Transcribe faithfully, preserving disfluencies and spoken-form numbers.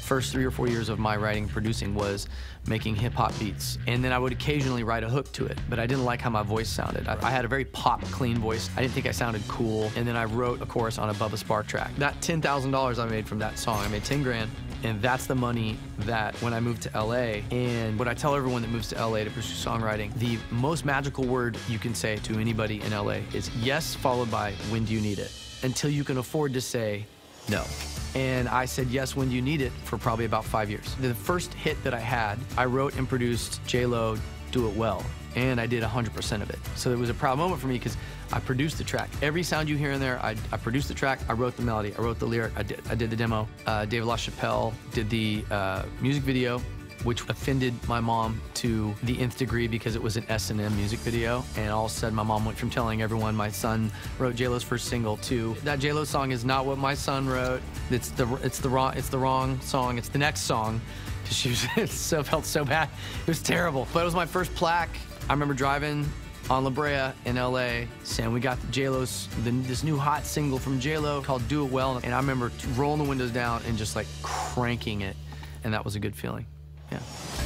first three or four years of my writing and producing was making hip-hop beats. And then I would occasionally write a hook to it, but I didn't like how my voice sounded. I, I had a very pop, clean voice. I didn't think I sounded cool. And then I wrote a chorus on a Bubba Spark track. That ten thousand dollars I made from that song, I made ten grand. And that's the money that when I moved to L A, and what I tell everyone that moves to L A to pursue songwriting, the most magical word you can say to anybody in L A is yes, followed by when do you need it, until you can afford to say no. And I said yes, when do you need it, for probably about five years. The first hit that I had, I wrote and produced J Lo, Do It Well, and I did one hundred percent of it. So it was a proud moment for me because I produced the track. Every sound you hear in there, I, I produced the track, I wrote the melody, I wrote the lyric, I did, I did the demo. Uh, David LaChapelle did the uh, music video, which offended my mom to the nth degree because it was an S and M music video. And all of a sudden, my mom went from telling everyone my son wrote J Lo's first single to that J Lo song is not what my son wrote. It's the it's the wrong it's the wrong song. It's the next song. She was it so felt so bad. It was terrible. But it was my first plaque. I remember driving on La Brea in L A, saying we got J Lo's the, this new hot single from J Lo called Do It Well, and I remember rolling the windows down and just like cranking it, and that was a good feeling. Yeah.